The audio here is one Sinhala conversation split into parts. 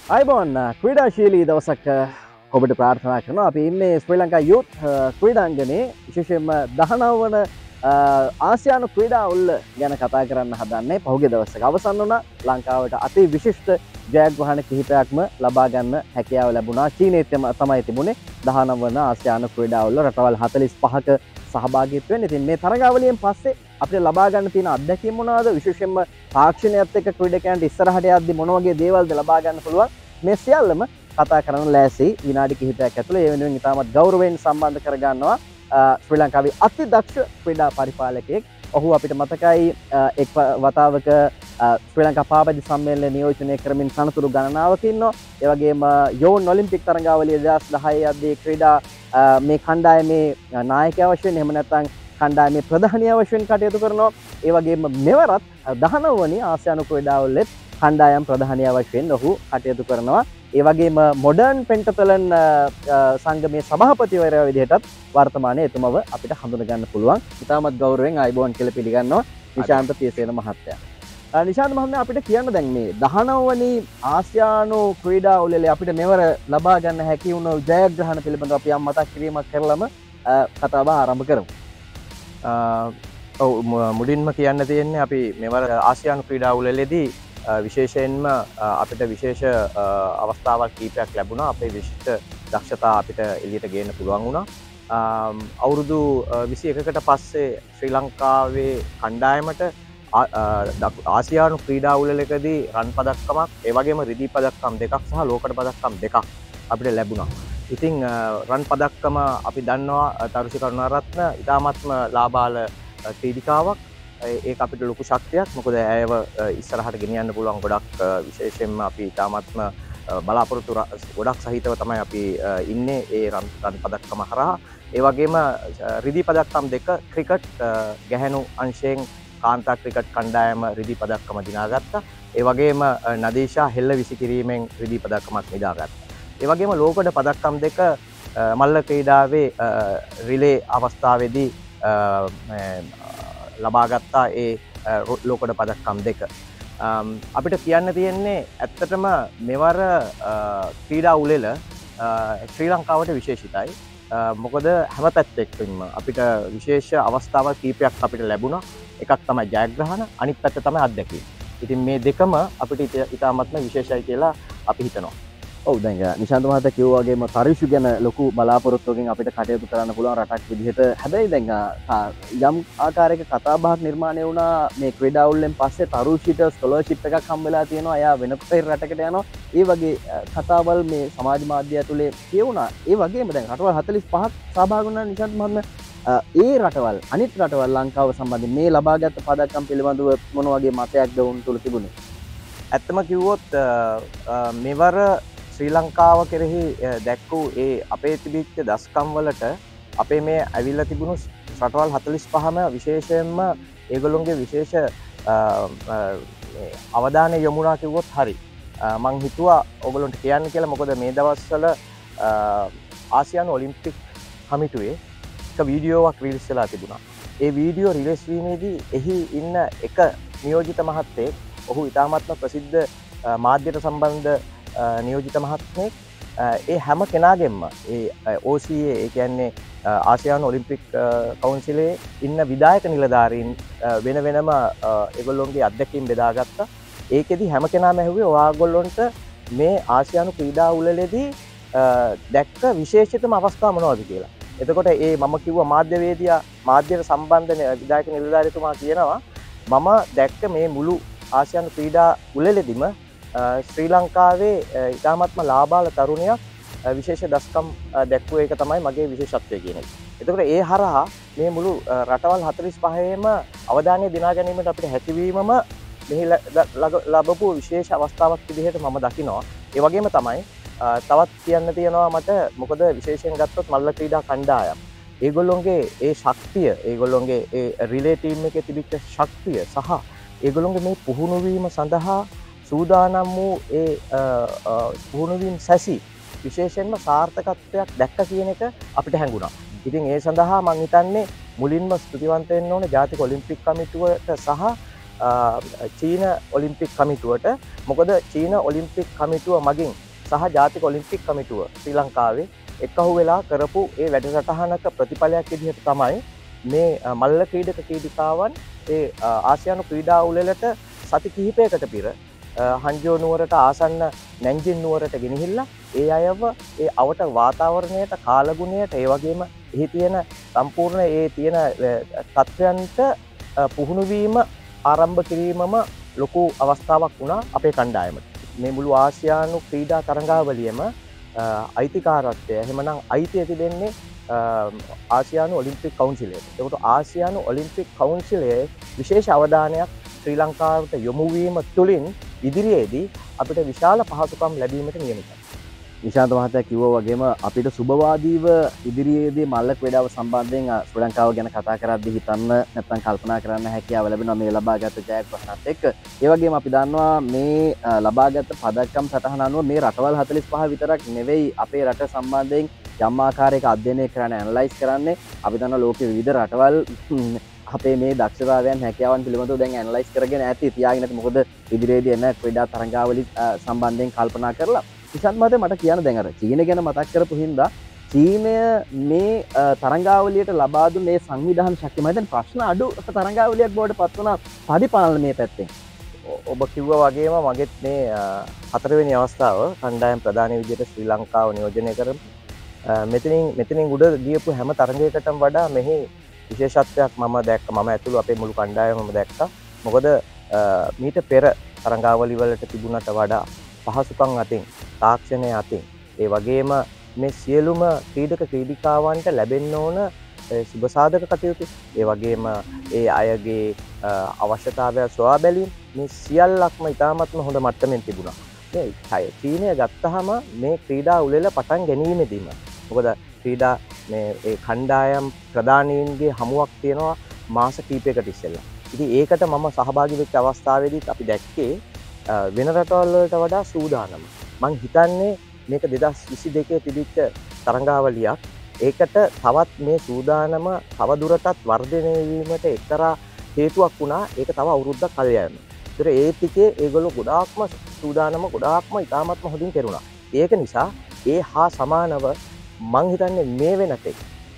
අයිබෝන් ක්‍රීඩාශීලී දවසක් ඔබට ප්‍රාර්ථනා කරනවා. අපි ඉන්නේ ශ්‍රී ලංකා යුත් ක්‍රීඩාංගණයේ විශේෂයෙන්ම 19 වන ආසියානු ක්‍රීඩා උල්ල ගැන කතා කරන්න හදන්නේ. පහුගිය දවසක අවසන් වුණා. ලංකාවට අති විශිෂ්ට ජයග්‍රහණ කිහිපයක්ම ලබා ගන්න හැකියාව ලැබුණා. චීනයේ තමයි තිබුණේ 19 වන ආසියානු ක්‍රීඩා උල්ල රටවල් 45ක සහභාගීත්වයෙන්. ඉතින් මේ තරගාවලියෙන් පස්සේ අපිට ලබා ගන්න තියෙන අත්දැකීම් මොනවාද? විශේෂයෙන්ම තාක්ෂණයත් එක්ක ක්‍රීඩකයන්ට ඉස්සරහට යද්දි මොන වගේ දේවල්ද ලබා ගන්න පුළුවන්? මේ සියල්ලම කතා කරන්න ලෑසි විනාඩි කිහිපයක් ඇතුළේ. ඒ වෙනුවෙන් ඉතාමත් ගෞරවයෙන් සම්බන්ධ කරගන්නවා ශ්‍රී ලංකාවේ අති දක්ෂ ක්‍රීඩා පරිපාලකයෙක්. ඔහු අපිට මතකයි එක් වතාවක ශ්‍රී ලංකා පාපජි සම්මේලනය නියෝජනය කරමින් තනතුරු ගණනාවක ඉන්නවා. ඒ වගේම යෝන් ඔලිම්පික් තරඟාවලිය 2010 යද්දී ක්‍රීඩා මේ කණ්ඩායමේ නායකයා වශයෙන් එහෙම නැත්නම් කණ්ඩායමේ ප්‍රධානියා වශයෙන් කටයුතු කරනවා. ඒ වගේම මෙවරත් 19 වනි ආසියානු ක්‍රීඩාවලෙත් කණ්ඩායම් ප්‍රධානියා වශයෙන් ඔහු කටයුතු කරනවා. ඒ වගේම මොඩර්න් පෙන්ටතලන් සංගමේ සභාපතිවරයා විදිහටත් වර්තමානයේ එතුමව අපිට හඳුන ගන්න පුළුවන්. ඉතාමත් ගෞරවයෙන් ආයිබෝන් කියලා පිළිගන්නවා නිශාන්ත පියසේන මහත්තයා. නිශාන්ත මහත්මයා අපිට කියන්න දැන් මේ 19 වනි ආසියානු ක්‍රීඩා උළෙලේ අපිට මෙවර ලබා ගන්න හැකි වුණු ජයග්‍රහණ පිළිබඳව අපි යම් මතක් කිරීමක් කරලම කතාව ආරම්භ කරමු. මුලින්ම කියන්න තියෙන්නේ අපි මෙවර ආසියානු ක්‍රීඩා උළෙලේදී විශේෂයෙන්ම අපිට විශේෂ අවස්ථාවක් කීපයක් ලැබුණා. අපේ විශිෂ්ට දක්ෂතා අපිට එළියට ගේන්න පුළුවන් වුණා. අවුරුදු 21කට පස්සේ ශ්‍රී ලංකාවේ කණ්ඩායමට ආසියානු ක්‍රීඩා උළෙලකදී රන් පදක්කමක්, ඒ වගේම රිදී පදක්කම් දෙකක් සහ ලෝකඩ පදක්කම් දෙකක් අපිට ලැබුණා. ඉතින් රන් පදක්කම අපි දන්නවා තරුෂි කරුණාරත්න ඉතාමත්ම ලාබාල ක්‍රීඩිකාවක්. ඒක අපිට ලොකු ශක්තියක්. මොකද ඇයව ඉස්සරහට ගෙනියන්න පුළුවන් ගොඩක් විශේෂයෙන්ම අපි ඉතාමත්ම බලාපොරොත්තු ගොඩක් සහිතව තමයි අපි ඉන්නේ ඒ රන් පදක්කම හරහා. ඒ වගේම රිදී පදක්කම් දෙක ක්‍රිකට් ගැහැණු අංශයෙන් කාන්තා ක්‍රිකට් කණ්ඩායම රිදී පදක්කම දිනාගත්තා. ඒ වගේම නදීෂා හෙල්ල විසිකිරීමෙන් රිදී පදක්කමක් නිදාගත්තා. ඒ වගේම ලෝකඩ පදක්කම් දෙක මල්ල ක්‍රීඩාවේ රිලේ අවස්ථාවේදී ලබාගත්තා ඒ ලෝකඩ පදක්කම් දෙක. අපිට කියන්න තියෙන්නේ ඇත්තටම මෙවර ක්‍රීඩා උළෙල ශ්‍රී ලංකාවට විශේෂිතයි. මොකද හැම පැත්තෙක්ම අපිට විශේෂ අවස්ථාවක් කීපයක් අපිට ලැබුණා. එකක් තමයි ජයග්‍රහණ, අනිත් පැත්ත තමයි අත්දැකීම්. ඉතින් මේ දෙකම අපිට ඉතාමත්ම විශේෂයි කියලා අපි හිතනවා. ඔව් දැන් නිශාන්ත මහත්තයා කිව්වා වගේම තරුෂි ගැන ලොකු බලාපොරොත්තුවකින් අපිට කටයුතු කරන්න පුළුවන් රටක් විදිහට. හැබැයි දැන් යම් ආකාරයක කතාබහක් නිර්මාණය වුණා මේ ක්‍රීඩා උළෙලෙන් පස්සේ තරුෂිට ස්කෝලර්ෂිප් එකක් හම්බ වෙලා තියෙනවා. එයා වෙන රටකට යනවා. ඒ වගේ කතාවල් මේ සමාජ මාධ්‍ය ඇතුලේ කියවුණා. ඒ වගේම දැන් රටවල් 45ක් සහභාගී වුණා නිශාන්ත මහත්මයා. ඒ රටවල් අනිත් රටවල් ලංකාව සම්බන්ධයෙන් මේ ලබාගත් පදක්කම් පිළිබඳව මොන වගේ මතයක්ද වුන් තුල තිබුණේ? ඇත්තම කිව්වොත් මෙවර ශ්‍රී ලංකාව කෙරෙහි දැක්වූ ඒ අපේ තිබිච්ච දස්කම් වලට අපේ මේ ඇවිල්ලා තිබුණු රටවල් 45ම විශේෂයෙන්ම ඒගොල්ලොන්ගේ විශේෂ අවධානය යොමුනා කිව්වොත් හරි. මං හිතුවා ඔයගොල්ලන්ට කියන්න කියලා. මොකද මේ දවස්වල ආසියානු ඔලිම්පික් කමිටුවේ එක වීඩියෝවක් රිලීස් වෙලා තිබුණා. ඒ වීඩියෝ රිලීස් වීමේදී එහි ඉන්න එක නියෝජිත මහත්තයෙක්, ඔහු ඉතාමත්ම ප්‍රසිද්ධ මාධ්‍යට සම්බන්ධ නියෝජිත මහත්මයෙක්, ඒ හැම කෙනාගෙන්ම ඒ OCA ඒ කියන්නේ ආසියානු ඔලිම්පික් කවුන්සිලේ ඉන්න විධායක නිලධාරීන් වෙන වෙනම ඒගොල්ලොන්ගේ අත්දැකීම් බෙදාගත්තා. ඒකෙදි හැම කෙනාම ඇහුවේ ඔයාගොල්ලොන්ට මේ ආසියානු ක්‍රීඩා උළෙලේදී දැක්ක විශේෂිතම අවස්ථා මොනවද කියලා. එතකොට ඒ මම කිව්වා මාධ්‍යවේදියා මාධ්‍යට සම්බන්ධ විධායක නිලධාරීතුමා කියනවා මම දැක්ක මේ මුළු ආසියානු ක්‍රීඩා උළෙලෙදිම ශ්‍රී ලංකාවේ ඉතාමත්ම ලාබාල තරුණයක් විශේෂ දස්කම් දැක්වුව එක තමයි මගේ විශේෂත්වය කියන එක. එතකොට ඒ හරහා මේ මුළු රටවල් 45ේම අවධානය දිනා ගැනීමට අපිට හැකියවීමම මෙහි ලැබපු විශේෂ අවස්ථාවක් විදිහට මම දකිනවා. ඒ වගේම තමයි තවත් කියන්න තියෙනවා මට. මොකද විශේෂයෙන් ගත්තොත් මල්ල ක්‍රීඩා කණ්ඩායම් ඒගොල්ලොන්ගේ ඒ ශක්තිය, ඒගොල්ලොන්ගේ ඒ රිලේ ටීම් එකේ තිබිච්ච ශක්තිය සහ ඒගොල්ලොන්ගේ මේ පුහුණු වීම සඳහා සූදානම් වූ ඒ පුහුණුවීම් සැසි විශේෂයෙන්ම සාර්ථකත්වයක් දැක්ක කියන එක අපිට හැඟුණා. ඉතින් ඒ සඳහා මම හිතන්නේ මුලින්ම ස්තුතිවන්ත වෙන්න ඕනේ ජාතික ඔලිම්පික් කමිටුවට සහ චීන ඔලිම්පික් කමිටුවට. මොකද චීන ඔලිම්පික් කමිටුව මගින් සහ ජාතික ඔලිම්පික් කමිටුව ශ්‍රී ලංකාවේ එකහු වෙලා කරපු ඒ වැඩසටහනක ප්‍රතිඵලයක් විදිහට තමයි මේ මල්ල ක්‍රීඩක ක්‍රීඩිකාවන් ඒ ආසියානු ක්‍රීඩා උළෙලට සති කිහිපයකට පෙර හංජෝ නුවරට ආසන්න නැන්ජින් නුවරට ගෙනහිල්ලා ඒ අයව ඒ අවට වාතාවරණයට කාලගුණයට ඒ වගේම එහි තියෙන සම්පූර්ණ ඒ තියෙන තත්ත්වයන්ට පුහුණුවීම ආරම්භ කිරීමම ලොකු අවස්ථාවක් වුණා අපේ කණ්ඩායමට. මේ මුළු ආසියානු ක්‍රීඩා තරඟාවලියම අයිතිකාරත්වය එහෙමනම් අයිතිය තිබෙන්නේ ආසියානු ඔලිම්පික් කවුන්සිලයට. ඒකට ආසියානු ඔලිම්පික් කවුන්සිලයේ විශේෂ අවධානයක් ශ්‍රී ලංකාවට යොමු වීම තුළින් ඉදිරියේදී අපිට විශාල පහසුකම් ලැබීමට නියමිතයි. නිශාන්ත මහත්තයා කිව්වා වගේම අපිට සුබවාදීව ඉදිරියේදී මල්ල ක්‍රීඩාව සම්බන්ධයෙන් ශ්‍රී ලංකාව ගැන කතා කරද්දී හිතන්න නැත්නම් කල්පනා කරන්න හැකියාව ලැබෙනවා මේ ලබාගත් ජයග්‍රහණත් එක්ක. ඒ වගේම අපි දන්නවා මේ ලබාගත් පදක්කම් සටහන අනුව මේ රටවල් 45 විතරක් නෙවෙයි අපේ රට සම්බන්ධයෙන් යම් ආකාරයක අධ්‍යයනය කරන්න ඇනලයිස් කරන්නේ. අපි දන්නවා ලෝකයේ විවිධ රටවල් අපේ මේ දක්ෂතාවයන් හැකියාවන් පිළිබඳව දැන් ඇනලයිස් කරගෙන ඇති තියාගෙන ඇති. මොකද ඉදිරියේදී එන ක්‍රීඩා තරඟාවලි සම්බන්ධයෙන් කල්පනා කරලා නිශාන්ත මහත්තයා මට කියන්න දැන් අර චීන ගැන මතක් කරපු හින්දා චීනය මේ තරඟාවලියට ලබා දුන්න මේ සංවිධාන ශක්තිය මම දැන් ප්‍රශ්න අඩු තරඟාවලියක් බවට පත් වුණා පරිපාලන මේ පැත්තෙන්. ඔබ කිව්වා වගේම මගෙත් මේ හතරවෙනි අවස්ථාව කණ්ඩායම් ප්‍රධාන විදිහට ශ්‍රී ලංකාව නියෝජනය කරමු. මෙතනින් උඩ ගියපු හැම තරඟයකටම වඩා මෙහි විශේෂත්වයක් මම දැක්ක. මම ඇතුළු අපේ මුළු කණ්ඩායමම දැක්කා. මොකද මීට පෙර තරඟාවලි වලට තිබුණට වඩා පහසුකම් අතින් තාක්ෂණය අතින් ඒ වගේම මේ සියලුම ක්‍රීඩක ක්‍රීඩිකාවන්ට ලැබෙන්න ඕන සුබසාධක කටයුතු ඒ වගේම ඒ අයගේ අවශ්‍යතාවය සොයා බැලීම මේ සියල්ලක්ම ඉතාමත්ම හොඳ මට්ටමින් තිබුණා. මේ චීනය ගත්තහම මේ ක්‍රීඩා උළෙල පටන් ගැනීමේදීම මොකද ක්‍රීඩා මේ ඒ කණ්ඩායම් ප්‍රධානීන්ගේ හමුවක් තියෙනවා මාස කිහිපයකට ඉස්සෙල්ලා. ඉතින් ඒකට මම සහභාගී වෙච්ච අවස්ථාවේදීත් අපි දැක්කේ වෙන රටවල් වලට වඩා සූදානම. මං හිතන්නේ මේක 2022 තිබිච්ච තරඟාවලියක්. ඒකට තවත් මේ සූදානම තවදුරටත් වර්ධනය වීමට එක්තරා හේතුවක් වුණා. ඒක තව අවුරුද්දක් කල් යෑම. ඒතර ඒ ටිකේ ඒගොල්ලෝ ගොඩාක්ම සූදානම ගොඩාක්ම ඉතාමත්ම හොඳින් කෙරුණා. ඒක නිසා ඒ හා සමානව මං හිතන්නේ මේ වෙනතෙක්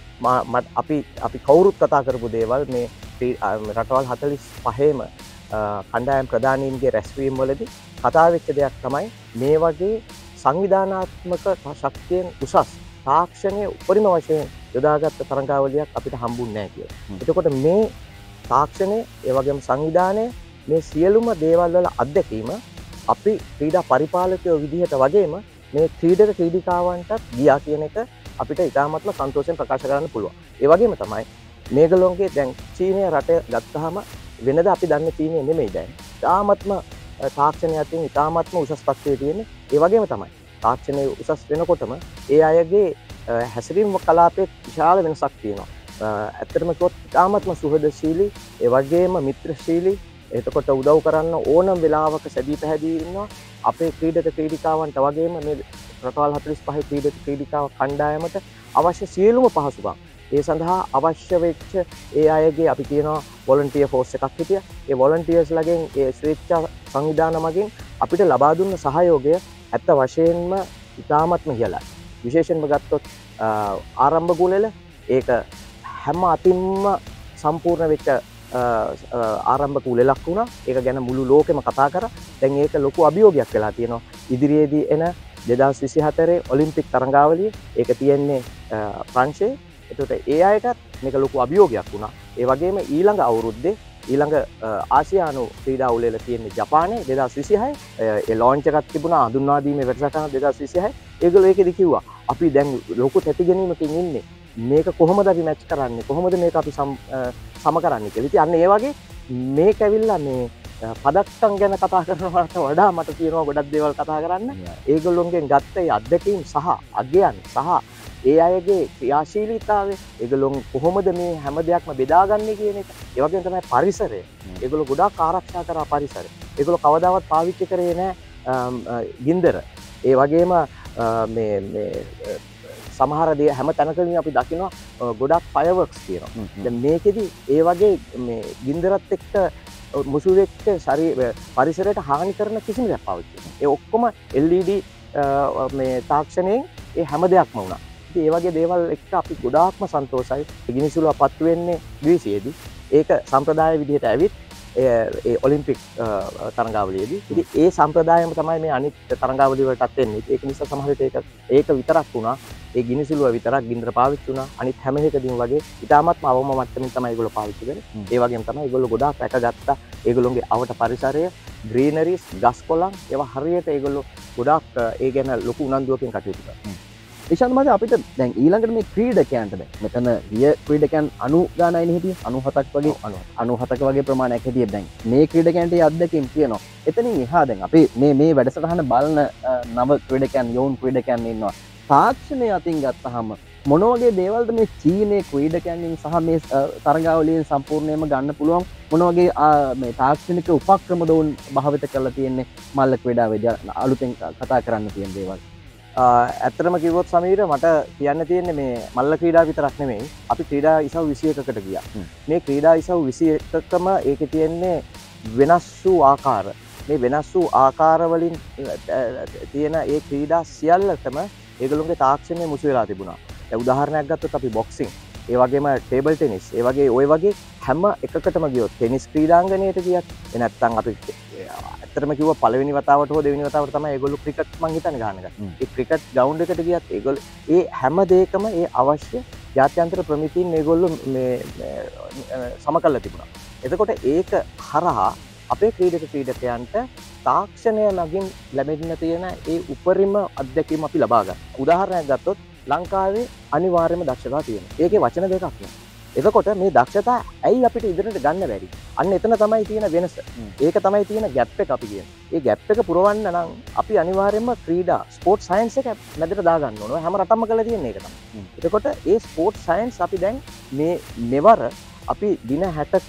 අපි කවුරුත් කතා කරපු දේවල් මේ රටවල් 45ම කණ්ඩායම් ප්‍රධානීන්ගේ රැස්වීම් වලදී කතා වෙච්ච දෙයක් තමයි මේ වගේ සංවිධානාත්මක ශක්තියෙන් උසස් තාක්ෂණයේ උපරිම වශයෙන් යොදාගත්ත තරඟාවලියක් අපිට හම්බුන්නේ නැහැ කියලා. එතකොට මේ තාක්ෂණය ඒ වගේම සංවිධානය මේ සියලුම දේවල් වල අත්දැකීම අපි ක්‍රීඩා පරිපාලකයෝ විදිහට වගේම මේ ක්‍රීඩක ක්‍රීඩිකාවන්ටත් ගියා කියන එක අපිට ඉතාමත්ම සන්තෝෂයෙන් ප්‍රකාශ කරන්න පුළුවන්. ඒ වගේම තමයි මේගොල්ලෝගේ දැන් චීනය රට ගත්තාම වෙනද අපි දන්න චීනය නෙමෙයි දැන්. ඉතාමත්ම තාක්ෂණය අතින් ඉතාමත්ම උසස් තත්ත්වයේ තියෙන්නේ. ඒ වගේම තමයි තාක්ෂණය උසස් වෙනකොටම ඒ අයගේ හැසිරීම කලාපයේ විශාල වෙනසක් තියෙනවා. ඇත්තටම කිව්වොත් ඉතාමත්ම සුහදශීලී ඒ වගේම මිත්‍රශීලී එතකොට උදව් කරන්න ඕනම වෙලාවක සැදී පැහැදී ඉන්නවා. අපේ ක්‍රීඩක ක්‍රීඩිකාවන්ට වගේම මේ රටවල් 45 ක්‍රීඩක ක්‍රීඩිකාව කණ්ඩායමට අවශ්‍ය සියලුම පහසුකම් ඒ සඳහා අවශ්‍ය වෙච්ච ඒ අයගේ අපි කියනවා වොලන්ටියර් ෆෝස් එකක් හිටියා. ඒ වොලන්ටියර්ස්ලාගෙන් ඒ ස්වේච්ඡා සංවිධාන මගින් අපිට ලබා දුන්න සහයෝගය ඇත්ත වශයෙන්ම ඉතාමත්ම ඉහළයි. විශේෂයෙන්ම ගත්තොත් ආරම්භ ගුලෙල ඒක හැම අතින්ම සම්පූර්ණ වෙච්ච ආරම්භක උළෙලක් වුණා. ඒක ගැන මුළු ලෝකෙම කතා කරා. දැන් ඒක ලොකු අභියෝගයක් වෙලා තියෙනවා. ඉදිරියේදී එන 2024 ඔලිම්පික් තරඟාවලිය ඒක තියෙන්නේ ප්‍රංශයේ. එතකොට ඒ අයටත් මේක ලොකු අභියෝගයක් වුණා. ඒ වගේම ඊළඟ අවුරුද්දේ ඊළඟ ආසියානු ක්‍රීඩා උළෙල තියෙන්නේ ජපානයේ 2026. ඒ ලොන්ච් එකක් තිබුණා හඳුන්වා දීමේ වැඩසටහන 2026. ඒගොල්ලෝ ඒකෙදි කිව්වා අපි දැන් ලොකු තැති ගැනීමකින් ඉන්නේ. මේක කොහොමද අපි මැච් කරන්නේ? කොහොමද මේක අපි සම කරන්නේ කියලා. ඉතින් අන්න ඒ වගේ මේක ඇවිල්ලා මේ පදක්කම් ගැන කතා කරනවට වඩා මට තියෙනවා ගොඩක් දේවල් කතා කරන්න. ඒගොල්ලොන්ගෙන් ගත්ත ඒ අත්දැකීම් සහ අගයන් සහ ඒ අයගේ ක්‍රියාශීලීතාවය ඒගොල්ලොන් කොහොමද මේ හැම දෙයක්ම බෙදාගන්නේ කියන එක. ඒ වගේම තමයි පරිසරය. ඒගොල්ලෝ ගොඩාක් ආරක්ෂා කරා පරිසරය. ඒගොල්ලෝ කවදාවත් පාවිච්චි කරේ නැහැ ගින්දර. ඒ වගේම මේ සමහර දේ හැම තැනකදී අපි දකිනවා ගොඩක් ෆයර්වර්ක්ස් තියෙනවා. දැන් මේකෙදි ඒ වගේ මේ ගින්දරත් එක්ක මුසුවෙක්ට පරිසරයට හානි කරන කිසිම දෙයක් පාවිච්චි කරනවා. ඒ ඔක්කොම LED මේ තාක්ෂණයෙන් ඒ හැම දෙයක්ම වුණා. ඉතින් ඒ වගේ දේවල් එක්ක අපි ගොඩාක්ම සන්තෝෂයි. ගිනිසුලුව පත්තු වෙන්නේ ග්‍රීසියේදී. ඒක සම්ප්‍රදාය විදිහට ඇවිත් ඒ ඔලිම්පික් තරඟාවලියේදී. ඉතින් ඒ සම්ප්‍රදායම තමයි මේ අනිත් තරඟාවලිය වලටත් එන්නේ. ඒක නිසා සමහර විට ඒක විතරක් වුණා. ඒ ගිනිසුලුව විතරක් ගින්දර පාවිච්චි වුණා. අනිත් හැම එකදීම වගේ ඉතාමත්ම අවම මට්ටමින් තමයි ඒගොල්ලෝ පාවිච්චි කරේ. ඒ වගේම තමයි ඒගොල්ලෝ ගොඩාක් රැකගත්තා. ඒගොල්ලෝගේ අවට පරිසරය, ග්‍රීනරිස්, ගස් කොළන් ඒවා හරියට ඒගොල්ලෝ ගොඩාක් ඒ ගැන ලොකු උනන්දුවකින් කටයුතු කරා. ඉෂාන්ත මහත්තයා අපිට දැන් ඊළඟට මේ ක්‍රීඩකයන්ට දැන් මෙතන ගිය ක්‍රීඩකයන් 90 ගානයිනේ හිටියේ 97ක් වගේ 97ක වගේ ප්‍රමාණයක් හිටියේ දැන් මේ ක්‍රීඩකයන්ට ඒ අත්දැකීම් තියෙනවා. එතනින් එහා දැන් අපි මේ වැඩසටහන බලන නව ක්‍රීඩකයන් යෝන් ක්‍රීඩකයන් ඉන්නවා. තාක්ෂණය අතින් ගත්තහම මොන වගේ දේවල්ද මේ චීනයේ ක්‍රීඩකයන්ගෙන් සහ මේ තරඟාවලියෙන් සම්පූර්ණයෙන්ම ගන්න පුළුවන් මොන වගේ මේ තාක්ෂණික උපක්‍රමද උන් භාවිත කරලා තියෙන්නේ මල්ල ක්‍රීඩාවේදී අලුතෙන් කතා කරන්න තියෙන දේවල්? ඇත්තටම කිව්වොත් සමීර මට කියන්න තියෙන්නේ මේ මල්ල ක්‍රීඩා විතරක් නෙමෙයි අපි ක්‍රීඩා ඉසව් 21කට ගියා. මේ ක්‍රීඩා ඉසව් 21කම ඒකේ තියෙන්නේ වෙනස් වූ ආකාර. මේ වෙනස් වූ ආකාර වලින් තියෙන ඒ ක්‍රීඩා සියල්ලටම ඒගොල්ලෝගේ තාක්ෂණය මුසු වෙලා තිබුණා. දැන් උදාහරණයක් ගත්තොත් අපි බොක්සිං, ඒ වගේම ටේබල් ටෙනිස්, ඒ වගේ ওই වගේ හැම එකකටම ගියොත් ටෙනිස් ක්‍රීඩාංගණයට ගියත් නැත්නම් අපි ඇත්තටම කිව්වා පළවෙනි වතාවට හෝ දෙවෙනි වතාවට තමයි ඒගොල්ලෝ ක්‍රිකට් මං හිතන්නේ ගහන එක. ඒ ක්‍රිකට් ග්‍රවුන්ඩ් එකට ගියත් ඒගොල්ලෝ ඒ හැම දෙයකම ඒ අවශ්‍ය ජාත්‍යන්තර ප්‍රමිතීන් මේගොල්ලෝ මේ සම කරලා තිබුණා. එතකොට ඒක හරහා අපේ ක්‍රීඩකයන්ට තාක්ෂණය මගින් ලැබෙන්න තියෙන ඒ උපරිම අත්දැකීම අපි ලබා ගන්නවා. උදාහරණයක් ගත්තොත් ලංකාවේ අනිවාර්යම දක්ෂතා තියෙනවා. ඒකේ වචන දෙකක් නේ. එතකොට මේ දක්ෂතා ඇයි අපිට ඉදිරියට ගන්න බැරි? අන්න එතන තමයි තියෙන වෙනස. ඒක තමයි තියෙන ගැප් එක අපි කියන්නේ. ඒ ගැප් එක පුරවන්න නම් අපි අනිවාර්යයෙන්ම ක්‍රීඩා ස්පෝර්ට්ස් සයන්ස් එක මැදට දාගන්න ඕන. හැම රටක්ම කරලා තියෙන එක තමයි. එතකොට ඒ ස්පෝර්ට්ස් සයන්ස් අපි දැන් මෙවර අපි දින 60ක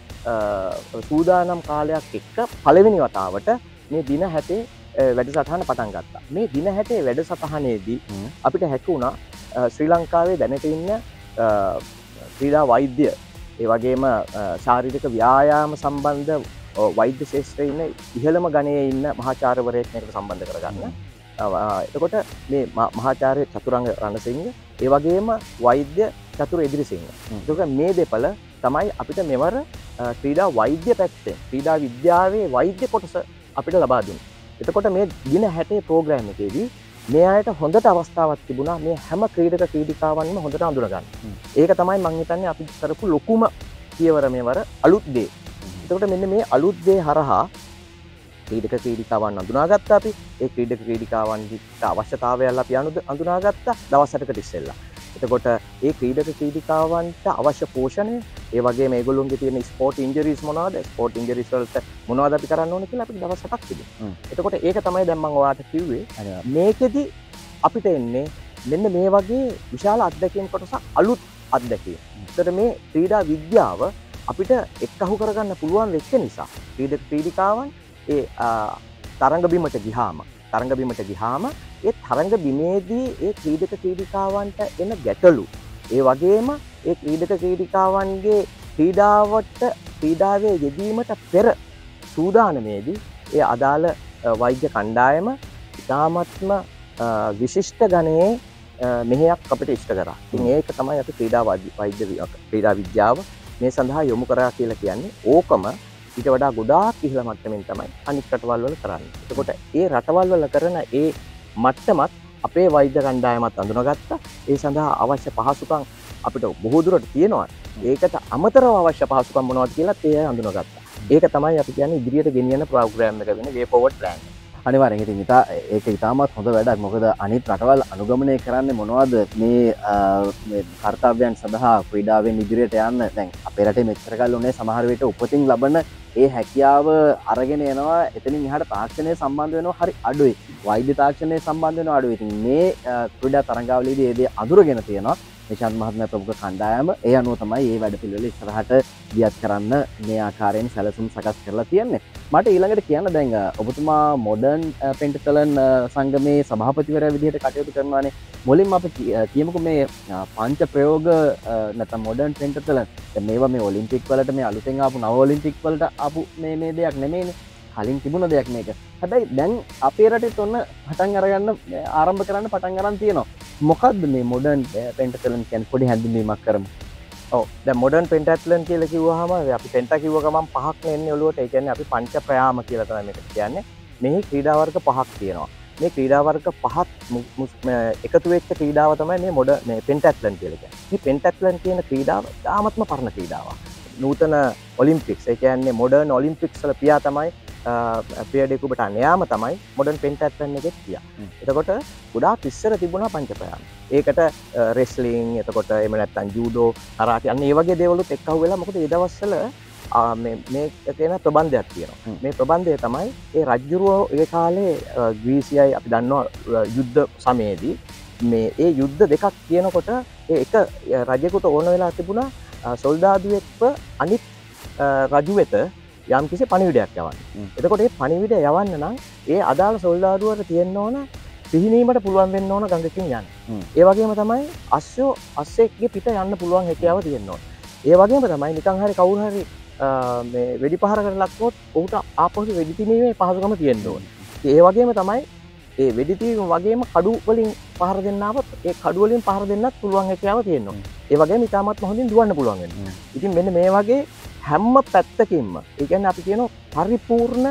සූදානම් කාලයක් එක්ක පළවෙනි වතාවට මේ දින 60 වැඩසටහන පටන් ගත්තා. මේ දින 60 වැඩසටහනේදී අපිට හැකි වුණා ශ්‍රී ලංකාවේ දැනට ඉන්න ක්‍රීඩා වෛද්‍ය ඒ වගේම ශාරීරික ව්‍යායාම සම්බන්ධ වෛද්‍ය ශාස්ත්‍රයේ ඉන්න ඉහළම ගණයේ ඉන්න මහාචාර්යවරයෙක් මේකට සම්බන්ධ කරගන්න. එතකොට මේ මහාචාර්ය චතුරංග රණසිංහ ඒ වගේම වෛද්‍ය චතුර එදිරිසිංහ. එතකොට මේ දෙපළ තමයි අපිට මෙවර ක්‍රීඩා වෛද්‍ය පැත්තේ ක්‍රීඩා විද්‍යාවේ වෛද්‍ය කොටස අපිට ලබා දුන්නා. එතකොට මේ දින 60 ප්‍රෝග්‍රෑම් එකේදී මේ අයට හොඳට අවස්ථාවක් තිබුණා මේ හැම ක්‍රීඩක ක්‍රීඩිකාවන්ම හොඳට අඳුනගන්න. ඒක තමයි මම හිතන්නේ අපි කරපු ලොකුම පියවර මේවර අලුත් දේ. එතකොට මෙන්න මේ අලුත් දේ හරහා ක්‍රීඩක ක්‍රීඩිකාවන් අඳුනාගත්තා අපි. ඒ ක්‍රීඩක ක්‍රීඩිකාවන්ගේ අවශ්‍යතාවයල් අපි අඳුනාගත්තා දවස් 7කට ඉස්සෙල්ලා. එතකොට ඒ ක්‍රීඩක ක්‍රීඩිකාවන්ට අවශ්‍ය පෝෂණය, ඒ වගේම මේගොල්ලොන්ගේ තියෙන ස්පෝර්ට් ඉන්ජරිස් මොනවද? ස්පෝර්ට් ඉන්ජරිස් වලට මොනවද අපි කරන්න ඕනේ කියලා අපිට දවස් 7ක් තිබුණා. එතකොට ඒක තමයි දැන් මම ඔයාලට කිව්වේ. මේකෙදි අපිට එන්නේ මෙන්න මේ වගේ විශාල අත්දැකීම් කොටසක් අලුත් අත්දැකීම්. ඒතර මේ ක්‍රීඩා විද්‍යාව අපිට එක්කහු කරගන්න පුළුවන් වෙච්ච නිසා ක්‍රීඩක ක්‍රීඩිකාවන් ඒ තරඟ බිමට ගිහාම ඒ තරඟ බිමේදී ඒ ක්‍රීඩක ක්‍රීඩිකාවන්ට එන ගැටලු, ඒ වගේම ඒ ක්‍රීඩක ක්‍රීඩිකාවන්ගේ ක්‍රීඩාවේ යෙදීමට පෙර සූදානමේදී ඒ අදාළ වෛද්‍ය කණ්ඩායම ඉතාමත්ම විශිෂ්ට ගණයේ මෙහෙයක් අපිට ඉෂ්ට කරා. ඉතින් ඒක තමයි අපි ක්‍රීඩා විද්‍යාව මේ සඳහා යොමු කරා කියලා කියන්නේ. ඕකම ඊට වඩා ගොඩාක් ඉහළ මට්ටමින් තමයි අනිත් රටවල් වල කරන්නේ. එතකොට ඒ රටවල් වල කරන ඒ මට්ටමත් අපේ වෛද්‍ය කණ්ඩායමත් අඳුනගත්තා. ඒ සඳහා අවශ්‍ය පහසුකම් අපිට බොහෝ දුරට තියෙනවා. ඒකට අමතරව අවශ්‍ය පහසුකම් මොනවද කියලා ඒ අඳුනගත්තා. ඒක තමයි අපි කියන්නේ ඉදිරියට ගෙනියන ප්‍රෝග්‍රෑම් එක වෙන way forward plan. අනිවාර්යෙන් ඉතින් ඒක ඉතාමත් හොඳ වැඩක්. මොකද අනිත් රටවල් අනුගමනය කරන්නේ මොනවද මේ කර්තව්‍යයන් සඳහා ක්‍රීඩාවෙන් ඉදිරියට යන්න. දැන් අපේ රටේ මෙච්චර කල් උනේ සමහර විට උපතින් ලබන ඒ හැකියාව අරගෙන එනවා. එතනින් එහාට තාක්ෂණය සම්බන්ධ වෙනවා හරි අඩුයි. වෛද්‍ය තාක්ෂණය සම්බන්ධ වෙනවා අඩුයි. ඉතින් මේ ක්‍රීඩා තරඟාවලියේදී ඒ දේ අඳුරගෙන තියෙනවා. නිශාන්ත මහත්මයා ප්‍රමුඛ කණ්ඩායම ඒ අනුව තමයි මේ වැඩපිළිවෙල ඉස්සරහට ගියත් කරන්න මේ ආකාරයෙන් සැලසුම් සකස් කරලා තියෙන්නේ. මට ඊළඟට කියන්න දැන් ඔබතුමා මොඩර්න් පෙන්ටතලන් සංගමේ සභාපතිවරයා විදිහට කටයුතු කරනවානේ. මුලින්ම අපි කියමුකෝ මේ පංච ප්‍රයෝග නැත්නම් මොඩර්න් පෙන්ටතලන් මේවා මේ ඔලිම්පික් වලට මේ අලුතෙන් ආපු නව ඔලිම්පික් වලට ආපු මේ දෙයක් නෙමෙයිනේ. කලින් තිබුණ දෙයක් මේක. හැබැයි දැන් අපේ රටේත් ඔන්න පටන් අරගන්න ආරම්භ කරන්න පටන් අරන් තියෙනවා. මොකද්ද මේ මොඩර්න් පෙන්ටතලන් කියන්නේ? පොඩි හැඳින්වීමක් කරමු. ඔව් දැන් මොඩර්න් පෙන්ටැත්ලන් කියලා කිව්වහම අපි පෙන්ටා කිව්ව ගමන් පහක් නෙන්නේ ඔළුවට. ඒ කියන්නේ අපි පංච ප්‍රයාම කියලා තමයි මේක කියන්නේ. මේ ක්‍රීඩා වර්ග පහක් තියෙනවා. මේ ක්‍රීඩා වර්ග පහත් එකතු වෙච්ච ක්‍රීඩාව තමයි මේ පෙන්ටැත්ලන් කියලා කියන්නේ. මේ පෙන්ටැත්ලන් කියන ක්‍රීඩාව තාමත්ම පරණ ක්‍රීඩාවක්. නූතන ඔලිම්පික්ස් ඒ කියන්නේ මොඩර්න් ඔලිම්පික්ස් වල පියා තමයි පියඩෙකුබට අනයාම තමයි මොඩර්න් පෙන්ටැත්ලන් එකේ පියා. එතකොට ගොඩාක් ඉස්සර තිබුණා පංච ප්‍රයාම. ඒකට රෙස්ලිං එතකොට එහෙම නැත්නම් ජූඩෝ කරාටි අන්න ඒ වගේ දේවලුත් එක්කහුව වෙලා මොකද ඒ දවස්වල මේ තියෙන ප්‍රබන්ධයක් තියෙනවා. මේ ප්‍රබන්ධය තමයි ඒ රජ්ජුරුවෝ ඒ කාලේ ග්‍රීසියයි අපි දන්නවා යුද්ධ සමයේදී මේ ඒ යුද්ධ දෙකක් කියනකොට ඒ එක රජෙකුට ඕන වෙලා තිබුණා සොල්දාදුවෙක්ව අනිත් රජු වෙත යම් කිසි පණිවිඩයක් යවන්න. එතකොට මේ පණිවිඩය යවන්න නම් ඒ අදාළ සොල්දාදුවට තියෙන්න ඕන පිහිනීමට පුළුවන් වෙන්න ඕන ගඟකින් යන්න. ඒ වගේම තමයි අස්සෙක්ගේ පිට යන්න පුළුවන් හැකියාව තියෙන්න ඕන. ඒ වගේම තමයි නිකන් හරි කවුරු හරි මේ වෙඩි පහරකට ලක්වොත් ඔහුට ආපහු වෙඩි තීමීමේ පහසුකම තියෙන්න ඕන. ඒ වගේම තමයි ඒ වෙඩි තීම වගේම කඩු වලින් පහර දෙන්න ආවොත් ඒ කඩු වලින් පහර දෙන්නත් පුළුවන් හැකියාව තියෙන්න ඕන. ඒ වගේම ඉතාමත් හොඳින් දුවන්න පුළුවන් වෙනවා. ඉතින් මෙන්න මේ වගේ හැම පැත්තකින්ම ඒ කියන්නේ අපි කියනවා පරිපූර්ණ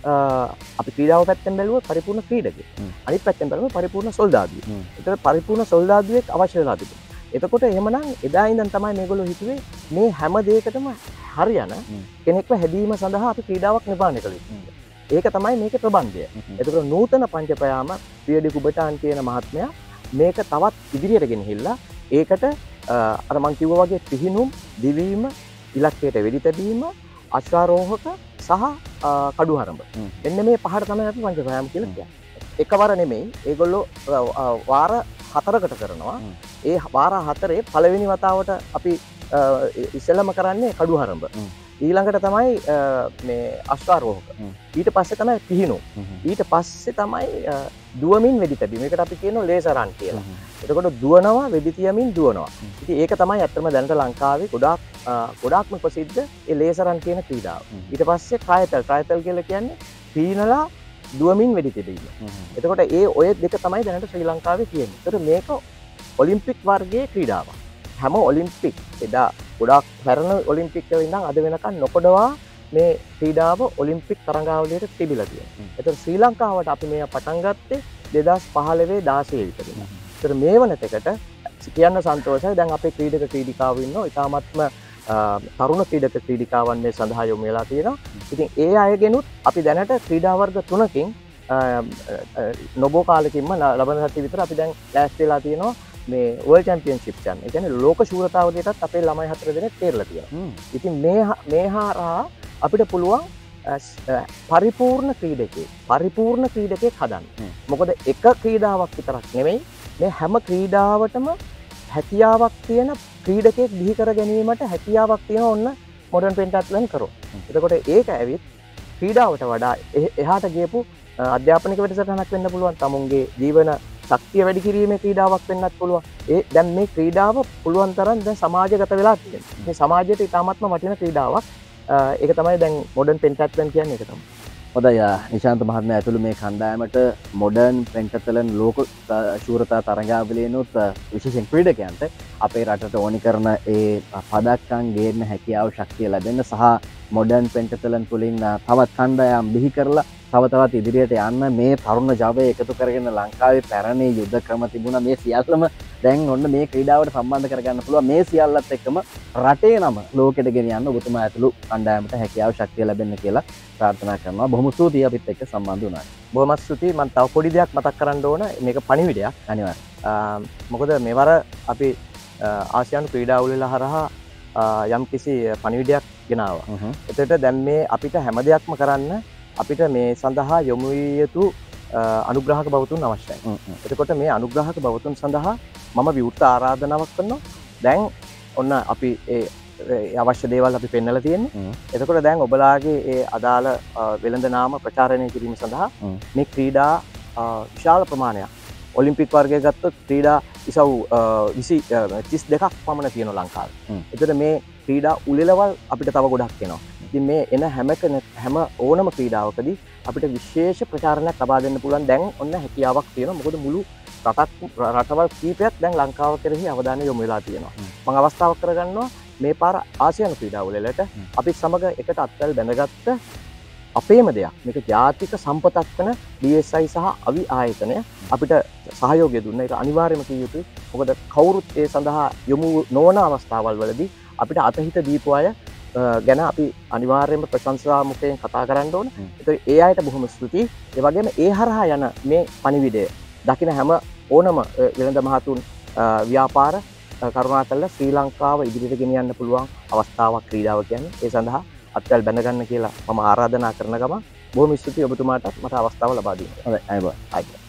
අපි ක්‍රීඩාව පැත්තෙන් බැලුවොත් පරිපූර්ණ ක්‍රීඩකයෙක්. අනිත් පැත්තෙන් බැලුවොත් පරිපූර්ණ සොල්දාදුවෙක්. ඒතර පරිපූර්ණ සොල්දාදුවෙක් අවශ්‍ය වෙලා තිබුණා. එතකොට එහෙමනම් එදා ඉඳන් තමයි මේගොල්ලෝ හිතුවේ මේ හැම දෙයකටම හරියන කෙනෙක්ව හැදීම සඳහා අපි ක්‍රීඩාවක් නිර්මාණය කළ යුතුයි. ඒක තමයි මේකේ ප්‍රබන්ධය. එතකොට නූතන පංචපයාම පියඩි කුබටාන් කියන මහත්මයා මේක තවත් ඉදිරියට ගෙනහිල්ලා ඒකට අර මං කිව්වා වගේ පිහිනුම් දිවීම ඉලක්කයට වෙඩි තැබීම අශ්වාරෝහක සහ කඩුහරඹ. මෙන්න මේ පහට තමයි අපි පංචපයාම කියලා කියන්නේ. එකවර නෙමෙයි ඒගොල්ලෝ වාර 4කට කරනවා. ඒ වාර 4 පළවෙනි වතාවට අපි ඉස්සෙල්ලම කරන්නේ කඩුහරඹ. ඊළඟට තමයි මේ අශ්වාරෝහක. ඊට පස්සේ තමයි පිහිනුම්. ඊට පස්සේ තමයි දුවමින් වෙඩි තැබීම. මේකට අපි කියනවා ලේසර් රන් කියලා. එතකොට දුවනවා වෙඩි තියමින් දුවනවා. ඉතින් ඒක තමයි අත්‍තරම දැනට ලංකාවේ ගොඩාක්ම ප්‍රසිද්ධ ඒ ලේසර් රන් කියන ක්‍රීඩාව. ඊට පස්සේ ට්‍රයතල් කියලා කියන්නේ පීනලා දුවමින් වෙඩි තැබීම. එතකොට ඔය දෙක තමයි දැනට ශ්‍රී ලංකාවේ තියෙන්නේ. ඒතර මේක ඔලිම්පික් වර්ගයේ ක්‍රීඩාවක්. හැම ඔලිම්පික් එදා ගොඩාක් පැරණ ඔලිම්පික් වල ඉඳන් අද වෙනකන් නොකඩවා මේ ක්‍රීඩාව ඔලිම්පික් තරඟාවලියට තිබිලා තියෙනවා. ඒතර ශ්‍රී ලංකාවට අපි මේ පටන් ගත්තේ 2015 16 විතර. ඒතර මේ වනතෙකට කියන්න සන්තෝෂයි. දැන් අපේ ක්‍රීඩක ක්‍රීඩිකාවෝ ඉන්නවා. ඉතාමත්ම තරුණ ක්‍රීඩක ක්‍රීඩිකාවන් මේ සඳහා යොමු වෙලා තියෙනවා. ඉතින් ඒ අයගෙනුත් අපි දැනට ක්‍රීඩා වර්ග 3කින් නොබෝ කාලෙකින්ම ලබන සතිය විතර අපි දැන් ලෑස්ති වෙලා තියෙනවා මේ වර්ල්ඩ් චැම්පියන්ෂිප්ස් යන. ඒ කියන්නේ ලෝක ශූරතාවලියටත් අපේ ළමයි 4 දෙනෙක් තේරලා තියෙනවා. ඉතින් මේ හරහා අපිට පුළුවන් පරිපූර්ණ ක්‍රීඩකයෙක් හදන්න. මොකද එක ක්‍රීඩාවක් විතරක් නෙමෙයි මේ හැම ක්‍රීඩාවටම හැකියාවක් තියෙන ක්‍රීඩකයෙක් බිහි කර ගැනීමට හැකියාවක් තියෙන ඔන්න මොඩර්න් පෙන්ටැත්ලන් කරෝ. එතකොට ඒක ඇවිත් ක්‍රීඩාවට වඩා එහාට ගියපු අධ්‍යාපනික වැඩසටහනක් වෙන්න පුළුවන්. තමුන්ගේ ජීවන ශක්තිය වැඩි කිරීමේ ක්‍රීඩාවක් වෙන්නත් පුළුවන්. දැන් මේ ක්‍රීඩාව පුළුවන් තරම් දැන් සමාජගත වෙලා තියෙනවා. මේ සමාජයට ඉතාමත්ම වටින ක්‍රීඩාවක්. ඒක තමයි දැන් මොඩර්න් පෙන්ටැත්ලන් කියන්නේ ඒක තමයි. හොඳයි නිශාන්ත මහත්මයා ඇතුළු මේ කණ්ඩායමට මොඩර්න් පෙන්ටතලන් ලෝක ශූරතා තරඟාවලියනොත් විශේෂයෙන් ක්‍රීඩකයන්ට අපේ රටට ඕනි කරන ඒ පදක්කම් ගේන්න හැකියාව ශක්තිය ලැබෙන්න සහ මොඩර්න් පෙන්ටතලන් තුළින් තවත් කණ්ඩායම් බිහි කරලා තවත් ඉදිරියට යන්න මේ තරුණ ජවය එකතු කරගෙන ලංකාවේ පැරණි යුද්ධ ක්‍රම තිබුණා. මේ සියල්ලම දැන් ඔන්න මේ ක්‍රීඩාවට සම්බන්ධ කරගන්න පුළුවන්. මේ සියල්ලත් එක්කම රටේ නම ලෝකෙට ගෙනියන්න ඔබතුමා ඇතුළු කණ්ඩායමට හැකියාව ශක්තිය ලැබෙන්න කියලා ප්‍රාර්ථනා කරනවා. බොහොම ස්තුතියි අපිත් එක්ක සම්බන්ධ වුණාට. බොහොම ස්තුතියි. මම තව පොඩි දෙයක් මතක් කරන්න ඕන. මේක පණිවිඩයක් අනිවාර්යයෙන්. මොකද මෙවර අපි ආසියානු ක්‍රීඩා උළෙල හරහා යම් කිසි පණිවිඩයක් ගෙනාවා. එතකොට දැන් මේ අපිට හැම දෙයක්ම කරන්න අපිට මේ සඳහා යොමු විය යුතු අනුග්‍රාහක බවතුන් අවශ්‍යයි. එතකොට මේ අනුග්‍රාහක බවතුන් සඳහා මම විවෘත ආරාධනාවක් කරනවා. දැන් ඔන්න අපි ඒ අවශ්‍ය දේවල් අපි පෙන්නලා තියෙන්නේ. එතකොට දැන් ඔබලාගේ ඒ අදාළ වෙළඳ නාම ප්‍රචාරණය කිරීම සඳහා මේ ක්‍රීඩා විශාල ප්‍රමාණයක් ඔලිම්පික් වර්ගය ගත්තොත් ක්‍රීඩා ඉසව් 32ක් පමණ තියෙනවා ලංකාවේ. එතකොට මේ ක්‍රීඩා උළෙලවල් අපිට තව ගොඩක් එනවා. ඉතින් මේ එන හැම ඕනම ක්‍රීඩාවකදී අපිට විශේෂ ප්‍රචාරණයක් ලබා දෙන්න පුළුවන් දැන් ඔන්න හැකියාවක් තියෙනවා. මොකද මුළු රටවල් කීපයක් දැන් ලංකාව කෙරෙහි අවධානය යොමු වෙලා තියෙනවා. මම අවස්ථාවක් කරගන්නවා මේ පාර ආසියානු ක්‍රීඩා උළෙලට අපි සමග එකට අත්වැල් බැඳගත්ත අපේම දෙයක්. මේක ජාතික සම්පතක් වන DSI සහ අවි ආයතනය අපිට සහයෝගය දුන්නා. ඒක අනිවාර්යයෙන්ම කිය යුතුයි. මොකද කවුරුත් ඒ සඳහා යොමු නොවන අවස්ථාවල් වලදී අපිට අතහිත දීපු අය ගැන අපි අනිවාර්යයෙන්ම ප්‍රශංසා මුඛයෙන් කතා කරන්න ඕන. ඒතකොට ඒ අයට බොහොම ස්තුතියි. ඒ වගේම ඒ හරහා යන මේ පණිවිඩය දකින හැම ඕනම වෙළඳ මහතුන් ව්‍යාපාර කරුණාකරලා ශ්‍රී ලංකාව ඉදිරියට ගෙනියන්න පුළුවන් අවස්ථාවක් ක්‍රීඩාව කියන්නේ. ඒ සඳහා අත්වැල් බැඳගන්න කියලා මම ආරාධනා කරන ගමන් බොහොම ස්තුතියි ඔබතුමාටත් මට අවස්ථාව ලබා දීමට. හොඳයි අයබෝවන්. ආයිබෝවන්.